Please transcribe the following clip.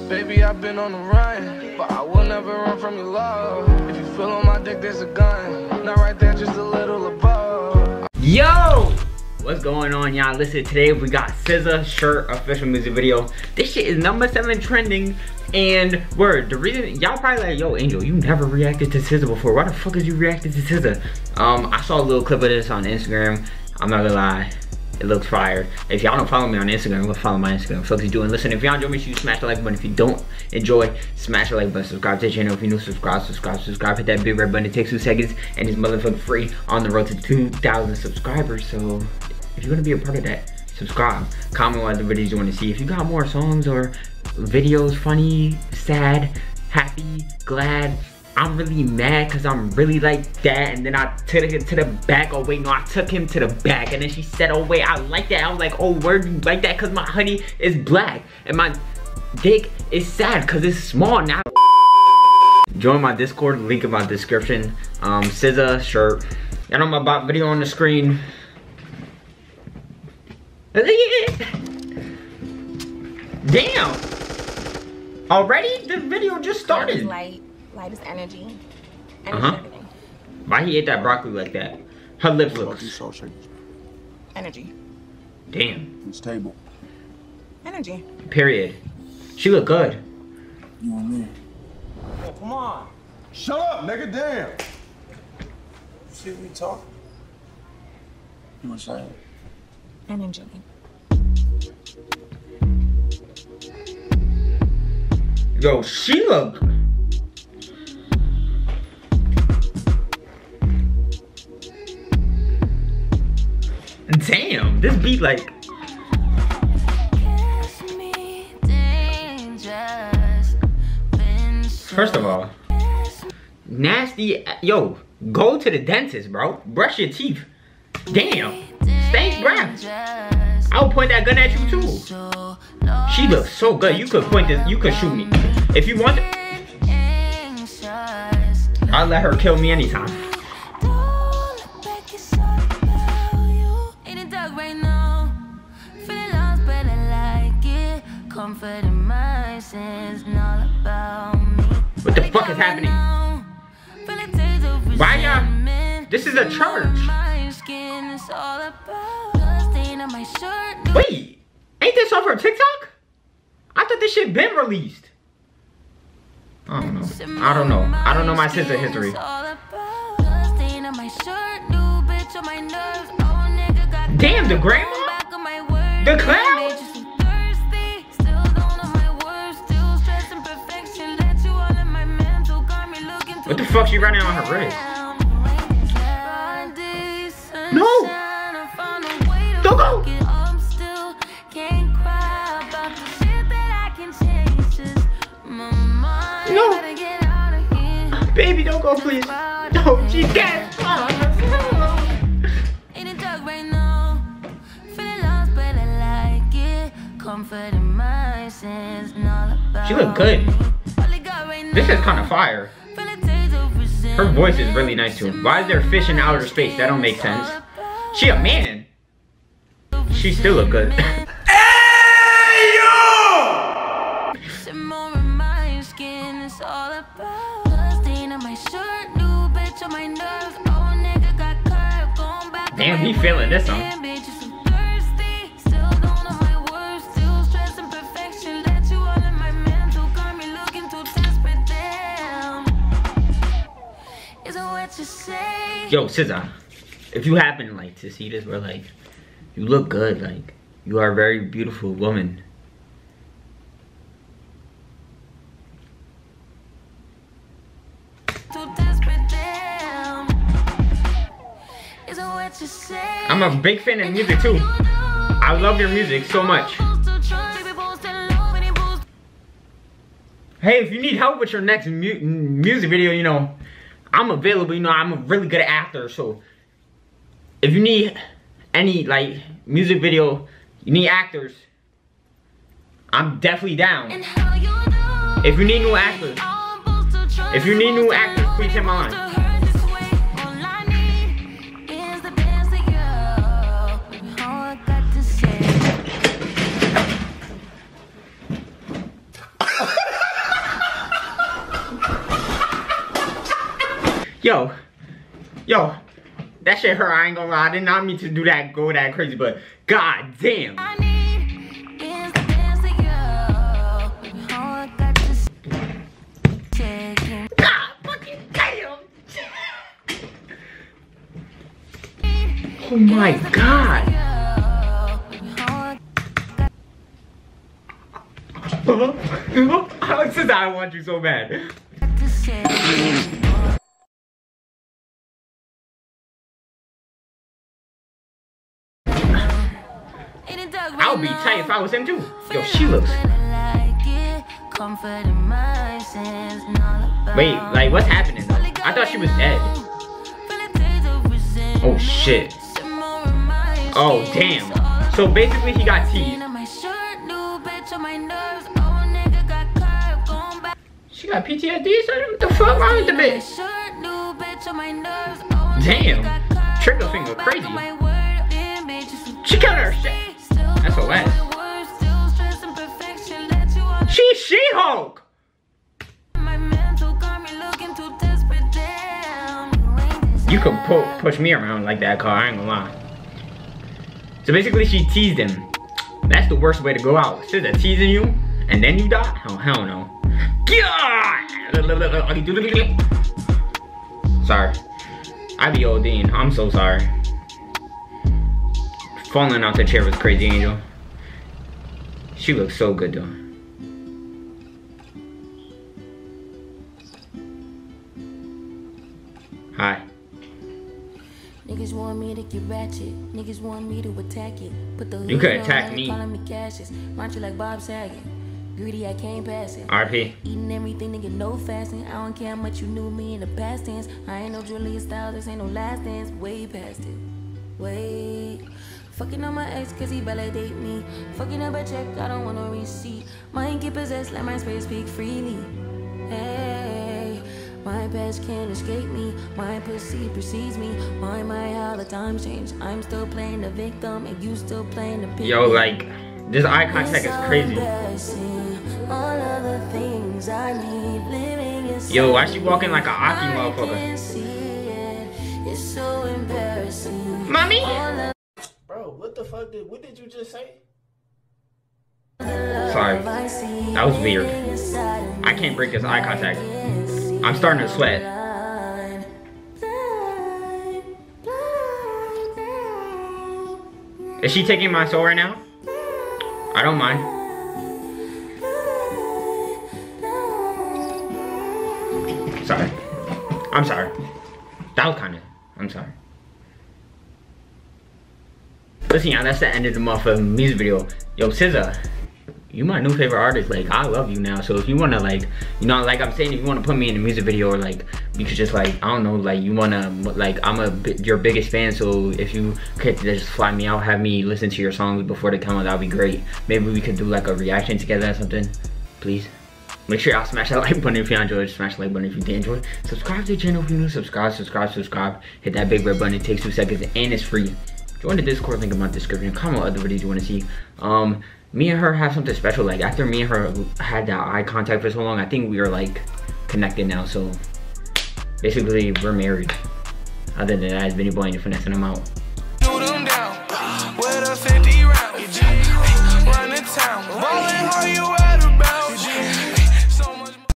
Baby, I've been on the run, but I will never run from your love. If you feel on my dick, there's a gun. Not right there, just a little above. Yo! What's going on, y'all? Listen, today we got SZA shirt official music video. This shit is #7 trending. And word, the reason y'all probably like, yo, Angel, you never reacted to SZA before. Why the fuck is you reacted to SZA? I saw a little clip of this on Instagram. I'm not gonna lie, it looks fire. If y'all don't follow me on Instagram, go follow my Instagram. Fuck is doing. Listen, if y'all enjoy, make sure you smash the like button. If you don't enjoy, smash the like button. Subscribe to the channel. If you're new, subscribe. Hit that big red button. It takes 2 seconds, and it's motherfucking free. On the road to 2,000 subscribers. So if you're gonna be a part of that, subscribe. Comment what other videos you want to see. If you got more songs or videos, funny, sad, happy, glad. I'm really mad because I'm really like that, and then I took it to the back. Oh wait, no, I took him to the back, and then she said, oh wait, I like that. I was like, oh word, you like that? Because my honey is black and my dick is sad because it's small now. Join my Discord, link in my description. SZA shirt. Y'all know my bot video on the screen. Damn! Already? The video just started. Light is energy. Why he ate that broccoli like that? Her lips look. Energy. Damn. It's table. Energy. Period. She look good. You and me. Oh, come on. Shut up, nigga, damn. See what we talk? You want to say? Energy. Yo, she look. Damn, this beat like. First of all, nasty. Yo, go to the dentist, bro. Brush your teeth. Damn, stank breath. I'll point that gun at you too. She looks so good. You could point this. You could shoot me if you want. I'll let her kill me anytime. What the fuck is happening? Why y'all? This is a church. Wait, ain't this off her TikTok? I thought this shit been released. I don't know. I don't know. I don't know my SZA history. Damn, the grandma? The clown? What the fuck she running on her wrist? No! Don't go! No! Baby, don't go, please. No, she can't. She look good. This is kind of fire. Her voice is really nice too. Why is there fish in outer space? That don't make sense. She a man. She still look good. Hey yo! Damn, he feeling this song. Yo, SZA, if you happen like to see this, bro, like, you look good, like, you are a very beautiful woman. I'm a big fan of music too. I love your music so much. Hey, if you need help with your next music video, you know, I'm available. You know, I'm a really good actor, so if you need any like music video, you need actors, I'm definitely down. If you need new actors, please hit my line. Yo, that shit hurt. I ain't gonna lie. I did not mean to do that, go that crazy, but god damn. God fucking damn. Oh my god. Since I want you so bad. I would be tight if I was him too. Yo, she looks. Wait, like what's happening though? I thought she was dead. Oh shit. Oh damn. So basically he got teased. She got PTSD, so what the fuck wrong with the bitch? Damn. Trigger finger crazy. She killed her shit. That's a last. She's She-Hulk. You could push me around like that, car. I ain't gonna lie. So basically, she teased him. That's the worst way to go out. She's teasing you, and then you die? Oh, hell no. Sorry. I be ODing. I'm so sorry. Falling out the chair was crazy, Angel. She looks so good though. Hi. Niggas want me to get ratchet. Niggas want me to attack it. Put the you could attack me. Calling me Cassius. Run you like Bob Saget. Greedy, I can't pass it. RP. Eating everything, nigga, no fasting. I don't care how much you knew me in the past tense. I ain't no Julia Styles, this ain't no last dance. Way past it. Wait. Fucking on my ex cause he validate me. Fucking up a check, I don't want no receipt. Mind get possessed, let my space speak freely. Hey, my past can't escape me. My pussy precedes me. Why my all the times change? I'm still playing the victim and you still playing the victim. Yo, like, this eye contact is crazy. All of the things I need living is yo, why she walking like a Aki motherfucker? It's so embarrassing. Mommy? Bro, what the fuck what did you just say? Sorry. That was weird. I can't break this eye contact. I'm starting to sweat. Is she taking my soul right now? I don't mind. Sorry. I'm sorry. That was kinda, I'm sorry. Listen, y'all, that's the end of the motherfucking music video. Yo, SZA, you my new favorite artist. Like, I love you now. So if you wanna, like, you know, like I'm saying, if you wanna put me in a music video, or like, you could just like, I don't know, like you wanna, like, I'm your biggest fan. So if you could just fly me out, have me listen to your songs before they come out, that'd be great. Maybe we could do like a reaction together or something. Please. Make sure y'all smash that like button if you enjoyed. Smash the like button if you did enjoy. Subscribe to the channel if you're new. Subscribe. Hit that big red button. It takes 2 seconds and it's free. Join the Discord, link in my description. Comment what other videos you want to see. Me and her have something special. Like after me and her had that eye contact for so long, I think we are like connected now. So basically we're married. Other than that, it's Vinny Boy and you're finessing them out. Shoot them down with a 50 round. Run the town. Ballin' how you